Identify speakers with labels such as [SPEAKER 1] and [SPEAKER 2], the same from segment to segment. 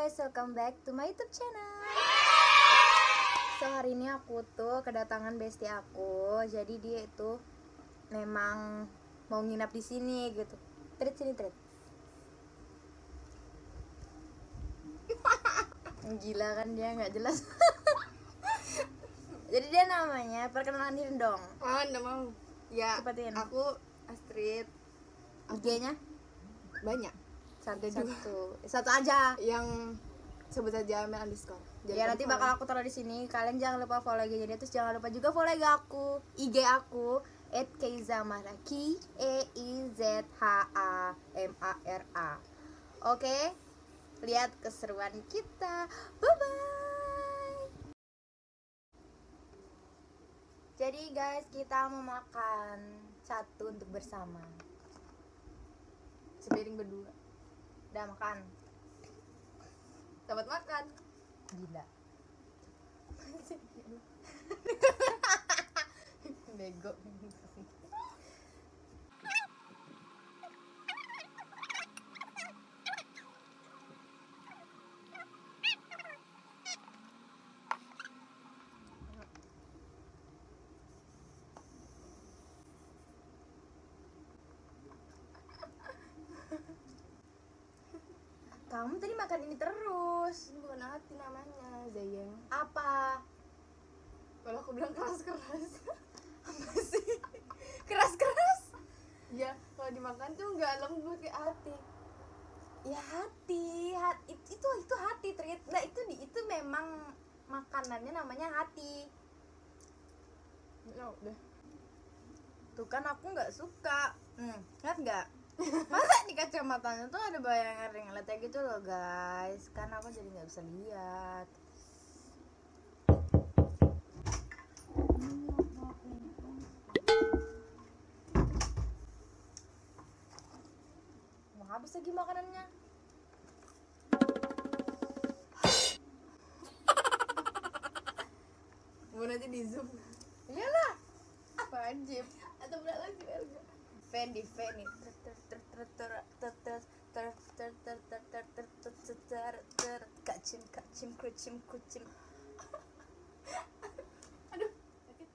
[SPEAKER 1] guys, welcome back to my YouTube channel. So hari ini aku tuh kedatangan bestie aku. Jadi dia itu memang mau nginap di sini gitu. Trit sini Trit. Gila kan dia nggak jelas. Jadi dia namanya, perkenalan diri dong.
[SPEAKER 2] Oh, enggak mau. Ya,
[SPEAKER 1] Cepetin.
[SPEAKER 2] aku Astrid.
[SPEAKER 1] IG-nya
[SPEAKER 2] Banyak.
[SPEAKER 1] satu aja.
[SPEAKER 2] Yang sebut saja Mel underscore.
[SPEAKER 1] Ya nanti bakal aku taruh di sini. Kalian jangan lupa follow IG-nya dia, terus jangan lupa juga follow IG aku @keizamara KEIZHAMARA. Oke, lihat keseruan kita. Bye bye. Jadi guys, kita mau makan satu untuk bersama.
[SPEAKER 2] Sepiring berdua.
[SPEAKER 1] Udah makan.
[SPEAKER 2] Dapat makan.
[SPEAKER 1] Gila.
[SPEAKER 2] Bego.
[SPEAKER 1] Kamu tadi makan ini terus.
[SPEAKER 2] Ini bukan hati namanya, Zayeng.
[SPEAKER 1] Apa?
[SPEAKER 2] Kalau aku bilang keras-keras.
[SPEAKER 1] Apa sih? Keras-keras?
[SPEAKER 2] Ya, kalau dimakan tuh nggak lembut kayak hati.
[SPEAKER 1] Ya hati itu hati Trit. Nah itu memang makanannya namanya hati.
[SPEAKER 2] Ya udah.
[SPEAKER 1] Tuh kan aku nggak suka. Lihat nggak? Masa di kacamatanya tuh ada bayangan ring-light gitu loh guys. Kan aku jadi nggak bisa lihat. Mau habis lagi makanannya.
[SPEAKER 2] Mau nanti di zoom.
[SPEAKER 1] Iyalah. Wajib.
[SPEAKER 2] Atau berat lagi Elga.
[SPEAKER 1] Fendi kacim kucim.
[SPEAKER 2] Aduh, sakit.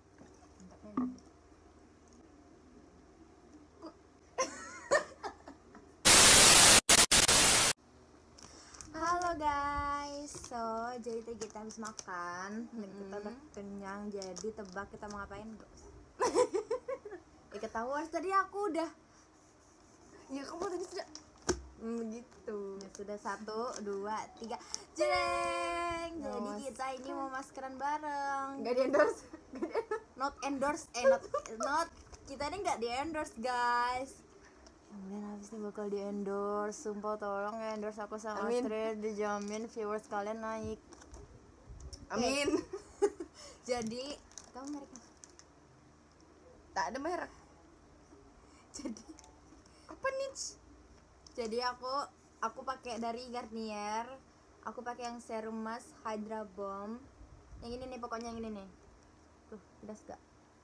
[SPEAKER 1] Halo guys, jadi tadi kita habis makan dan kita udah kenyang. Jadi tebak kita mau ngapain guys? Ketahuan tadi aku udah.
[SPEAKER 2] Ya kamu tadi sudah
[SPEAKER 1] Begitu. Ya sudah 1, 2, 3 jeng. Jadi kita ini mau maskeran bareng.
[SPEAKER 2] nggak di endorse.
[SPEAKER 1] Not endorse, not kita ini nggak di endorse guys. Kemudian habis ini bakal di endorse. Sumpah tolong ya endorse aku sama
[SPEAKER 2] Amin.
[SPEAKER 1] Astrid, dijamin viewers kalian naik.
[SPEAKER 2] Amin.
[SPEAKER 1] Jadi kamu mereka.
[SPEAKER 2] Tak ada merek.
[SPEAKER 1] Jadi
[SPEAKER 2] Apa nih?
[SPEAKER 1] Jadi aku pakai dari Garnier. Aku pakai yang serum mask Hydra Bomb. Yang ini nih, pokoknya yang ini nih. Tuh, pedas gak?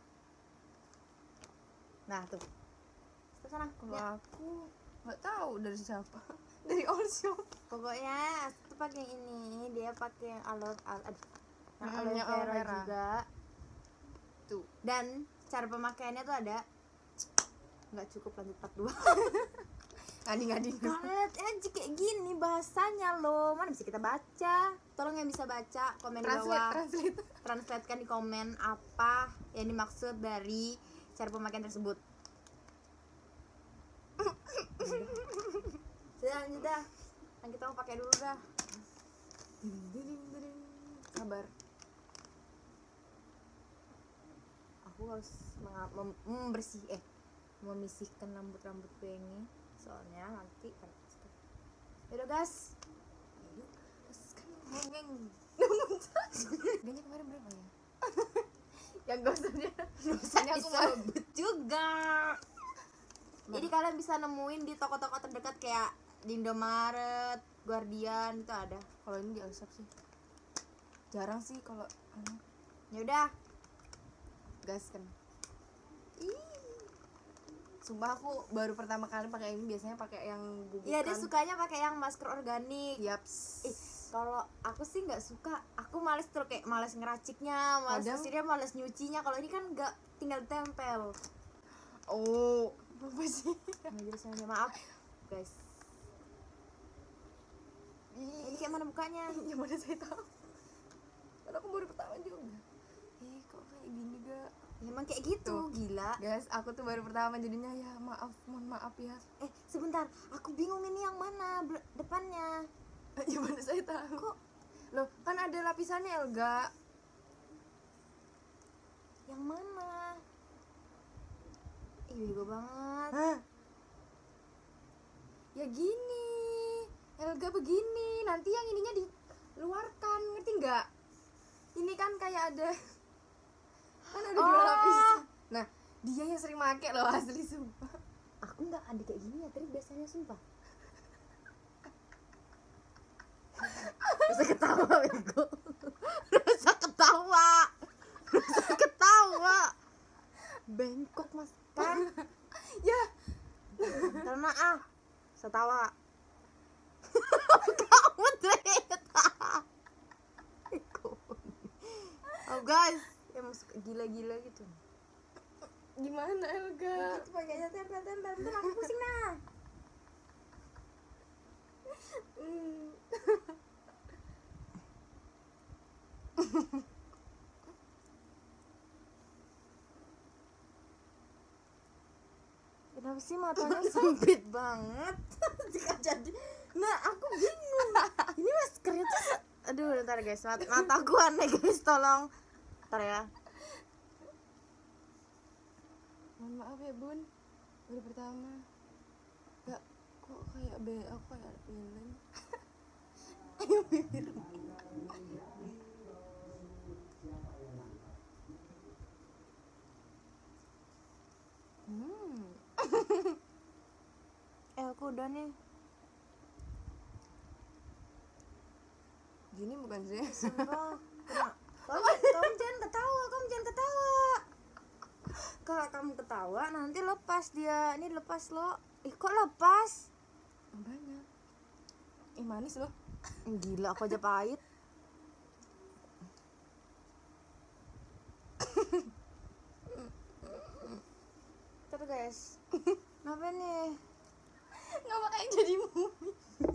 [SPEAKER 1] Nah, tuh. Terus sana.
[SPEAKER 2] Kalau
[SPEAKER 1] Ya.
[SPEAKER 2] aku nggak tahu dari siapa. Dari all shop.
[SPEAKER 1] Pokoknya aku pakai yang ini, dia pakai yang aloe
[SPEAKER 2] Yang aloe
[SPEAKER 1] vera
[SPEAKER 2] vera.
[SPEAKER 1] juga.
[SPEAKER 2] Tuh.
[SPEAKER 1] Dan cara pemakaiannya tuh ada nggak cukup lanjut part 2.
[SPEAKER 2] Ngadi-ngadi.
[SPEAKER 1] Kalian aja kayak gini bahasanya loh, mana bisa kita baca? Tolong yang bisa baca komen di bawah. Translatekan di komen apa yang dimaksud dari cara pemakaian tersebut. Sudah lanjut dah. Kan kita mau pakai dulu dah.
[SPEAKER 2] Sabar.
[SPEAKER 1] Aku harus memisihkan rambutku ini, soalnya nanti kan. Yaudah guys.
[SPEAKER 2] Ngeng. Gajinya kemarin berapa ya? Yang dosanya aku mau
[SPEAKER 1] Disebut juga. Jadi kalian bisa nemuin di toko-toko terdekat kayak di Indomaret, Guardian itu ada.
[SPEAKER 2] kalau ini di all shop sih. Jarang sih kalau
[SPEAKER 1] Ya udah.
[SPEAKER 2] gas kan. Sumpah aku baru pertama kali pakai ini, biasanya pakai yang bubuk.
[SPEAKER 1] Iya, dia sukanya pakai yang masker organik.
[SPEAKER 2] Yaps.
[SPEAKER 1] Kalau aku sih nggak suka, aku males terus kayak males ngeraciknya, males
[SPEAKER 2] Kadang-
[SPEAKER 1] bersihnya, males nyucinya. Kalau ini kan nggak, tinggal tempel.
[SPEAKER 2] Oh, apa sih?
[SPEAKER 1] Jadi maaf guys. Ini kayak mana bukanya?
[SPEAKER 2] Ya mana saya tahu. Karena aku baru pertama juga. Kok kayak gini gak?
[SPEAKER 1] Ya, emang kayak gitu,
[SPEAKER 2] Tuh.
[SPEAKER 1] gila.
[SPEAKER 2] Guys, aku tuh baru pertama jadinya ya maaf, mohon maaf ya.
[SPEAKER 1] Sebentar, aku bingung ini yang mana depannya.
[SPEAKER 2] Ya mana saya tahu.
[SPEAKER 1] Kok
[SPEAKER 2] Loh, kan ada lapisannya Elga.
[SPEAKER 1] yang mana? Ih, bego banget.
[SPEAKER 2] Hah? Ya gini. Elga begini. Nanti yang ininya dikeluarkan, ngerti nggak? Ini kan kayak ada kan ada dua
[SPEAKER 1] Oh.
[SPEAKER 2] lapis. Nah, dia yang sering make loh asli sumpah.
[SPEAKER 1] Aku nggak ada kayak gini ya, tadi biasanya sumpah. Rasa ketawa, bego. Rasa ketawa. Rasa ketawa. Bengkok mas kan?
[SPEAKER 2] Ya,
[SPEAKER 1] Karena setawa. Kamu ternyata. Oh guys, emang suka gila-gila gitu.
[SPEAKER 2] gimana Elga?
[SPEAKER 1] Itu pakainya tempel-tempel, bentar aku pusing nah. Kenapa sih matanya sempit banget? Jika jadi, nah aku bingung. Ini maskernya tuh, aduh, bentar guys, mataku aneh guys, tolong. Bentar ya.
[SPEAKER 2] Mohon maaf ya bun, baru pertama. Gak, kok kayak aku kayak feeling.
[SPEAKER 1] Ayo bibir. Aku udah nih.
[SPEAKER 2] Gini bukan sih?
[SPEAKER 1] Sumpah. Kamu jangan ketawa, kamu jangan ketawa. Kalau kamu ketawa nanti lepas dia. Ini lepas lo. Kok lepas?
[SPEAKER 2] Banyak. Manis loh.
[SPEAKER 1] Gila, aku aja pahit. Terus guys, kenapa nih?
[SPEAKER 2] Nggak makanya jadi mumi.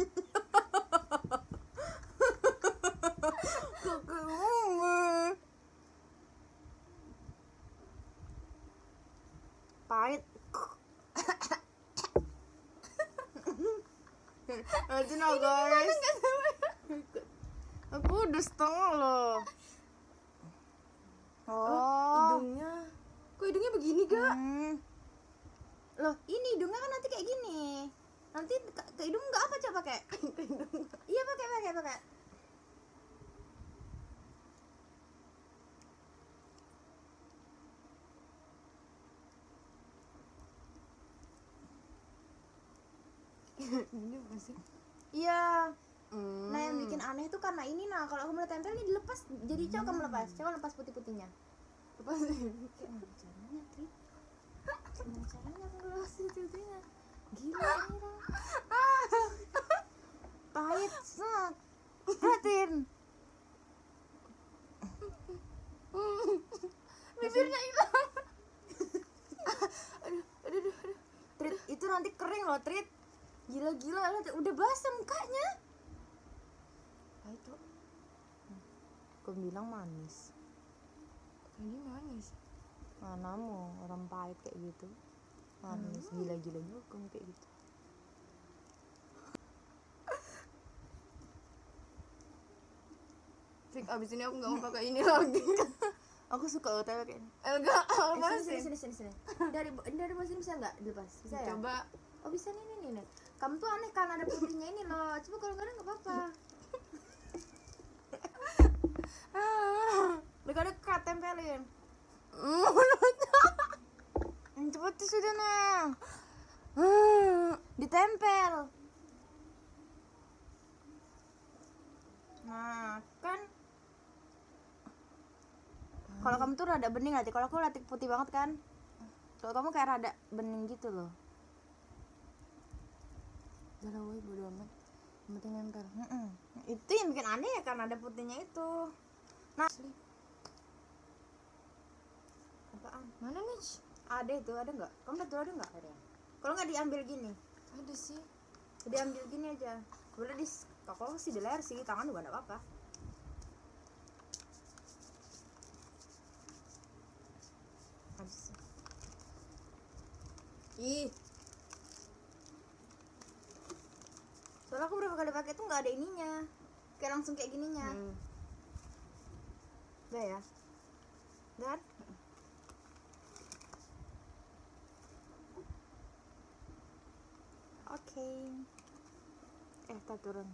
[SPEAKER 1] Pahit. Aja no guys. Aku udah setengah loh.
[SPEAKER 2] Hidungnya. Kok hidungnya begini gak?
[SPEAKER 1] Loh, ini hidungnya kan nanti kayak gini. Nanti ke hidung nggak apa coba pakai? Iya pakai.
[SPEAKER 2] Ini apa sih?
[SPEAKER 1] Iya. Nah yang bikin aneh tuh karena ini nah kalau aku mulai tempel ini dilepas jadi coba kamu lepas, coba lepas putih-putihnya.
[SPEAKER 2] Apa sih?
[SPEAKER 1] Gimana caranya, Tri? Gimana caranya aku lepas putih-putihnya? Gila ini orang. Pahit, sak. Hatin.
[SPEAKER 2] Bibirnya hilang. Aduh.
[SPEAKER 1] Trit, itu nanti kering loh, Trit. Gila-gila, udah basah mukanya.
[SPEAKER 2] Pahit tuh.
[SPEAKER 1] Kau bilang manis.
[SPEAKER 2] Ini manis.
[SPEAKER 1] Mana mau orang pahit kayak gitu. Manis, gila-gila juga kamu kayak gitu.
[SPEAKER 2] Fik, abis ini aku nggak mau pakai ini lagi.
[SPEAKER 1] Aku suka OTW kayak ini.
[SPEAKER 2] Elga, apa
[SPEAKER 1] Sini,
[SPEAKER 2] sih?
[SPEAKER 1] sini. Dari bawah sini bisa nggak dilepas? Bisa ya?
[SPEAKER 2] Coba.
[SPEAKER 1] Oh bisa nih. Kamu tuh aneh kan ada putihnya ini loh. Coba kalau nggak ada nggak apa-apa. Dekat-dekat tempelin. Cepet tuh sudah nah. Ditempel. Nah kan. Kalau kamu tuh rada bening nanti. Kalau aku rada putih banget kan. Kalau kamu kayak rada bening gitu loh. Udah lah woy, bodo amat.
[SPEAKER 2] Yang penting nempel.
[SPEAKER 1] Itu yang bikin aneh ya, karena ada putihnya itu. Nah,
[SPEAKER 2] Asli.
[SPEAKER 1] apaan?
[SPEAKER 2] Mana nih?
[SPEAKER 1] Ada itu, ada nggak? Kamu lihat tuh ada nggak? Ada. Kalau nggak diambil gini,
[SPEAKER 2] Ada sih.
[SPEAKER 1] diambil gini aja. Boleh kalau sih di leher sih, tangan juga nggak apa-apa. Habis. Ih. Soalnya aku berapa kali pakai tuh nggak ada ininya, kayak langsung kayak gininya. Udah ya, dan oke. Kita turun.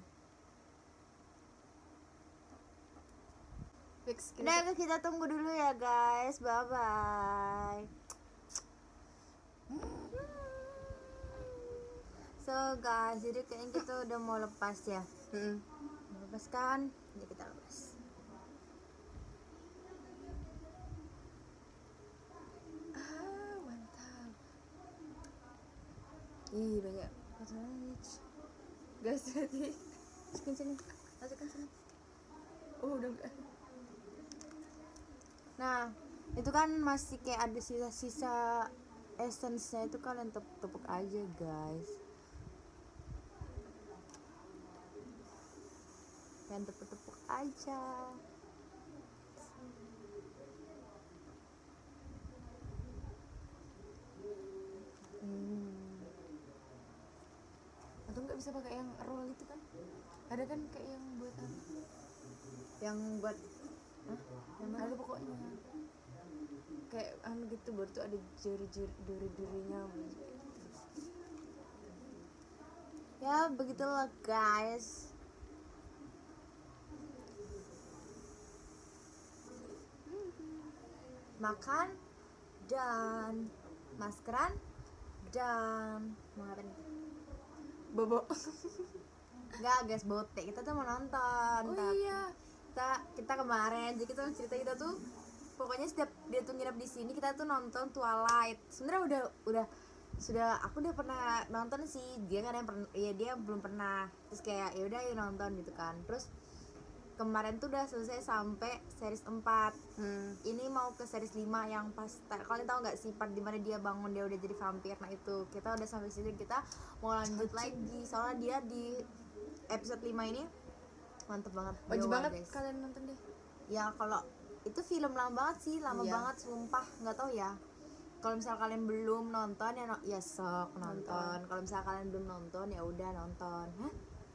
[SPEAKER 2] Fix
[SPEAKER 1] Udah, kita tunggu dulu ya guys, bye bye. So guys, jadi kayaknya kita udah mau lepas ya. Mau lepas kan? Jadi kita lepas.
[SPEAKER 2] Mantap. Ih, banyak potongan. Gas tadi.
[SPEAKER 1] Masukin sini, masukin sini.
[SPEAKER 2] Oh, udah enggak.
[SPEAKER 1] Nah, itu kan masih kayak ada sisa-sisa essence-nya, itu kalian tepuk aja guys. Kalian tepuk aja.
[SPEAKER 2] Atau nggak bisa pakai yang roll itu kan? Ada kan kayak yang buat apa?
[SPEAKER 1] Yang buat
[SPEAKER 2] Ada pokoknya. Kayak anu gitu, baru tuh ada duri-durinya.
[SPEAKER 1] ya begitulah guys. Makan dan maskeran dan mau ngapain?
[SPEAKER 2] Bobo.
[SPEAKER 1] Enggak guys, bote. Kita tuh mau nonton.
[SPEAKER 2] Oh iya.
[SPEAKER 1] Kita kemarin, jadi kita cerita kita tuh pokoknya setiap dia tuh nginep di sini kita tuh nonton Twilight. Sebenarnya aku udah pernah nonton sih, dia kan dia belum pernah. Terus kayak ya udah yuk nonton gitu kan. Terus kemarin tuh udah selesai sampai series 4. Ini mau ke series 5 yang pas kalian tahu nggak sih part dimana dia bangun dia udah jadi vampir. Nah itu kita udah sampai situ, kita mau lanjut lagi soalnya dia di episode 5 ini mantep banget.
[SPEAKER 2] Wajib
[SPEAKER 1] Dewa,
[SPEAKER 2] banget
[SPEAKER 1] guys.
[SPEAKER 2] kalian nonton deh.
[SPEAKER 1] Ya kalau itu film lama banget sih, lama
[SPEAKER 2] Iya.
[SPEAKER 1] banget sumpah, nggak tahu ya. Kalau misal kalian belum nonton ya ya sok nonton. Kalau misal kalian belum nonton ya udah nonton. Hah?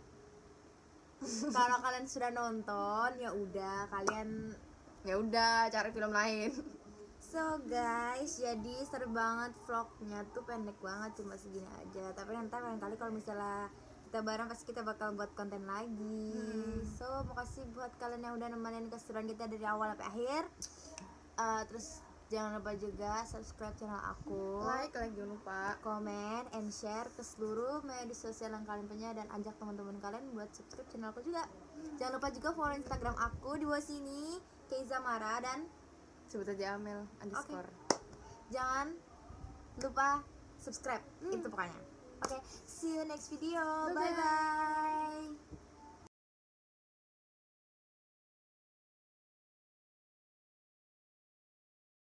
[SPEAKER 1] Kalau kalian sudah nonton ya udah kalian
[SPEAKER 2] Ya udah, cari film lain.
[SPEAKER 1] so guys, jadi seru banget vlognya tuh, pendek banget cuma segini aja. Tapi nanti lain kali kalau misalnya kita bareng pasti kita bakal buat konten lagi. So makasih buat kalian yang udah nemenin keseruan kita dari awal sampai akhir. Terus jangan lupa juga subscribe channel aku,
[SPEAKER 2] Like jangan lupa.
[SPEAKER 1] comment and share ke seluruh media sosial yang kalian punya, dan ajak teman-teman kalian buat subscribe channel aku juga. Jangan lupa juga follow Instagram aku di bawah sini, Keizamara, dan
[SPEAKER 2] Sebut aja Amel _
[SPEAKER 1] jangan lupa subscribe. Itu pokoknya. Oke, see you next video. Bye bye.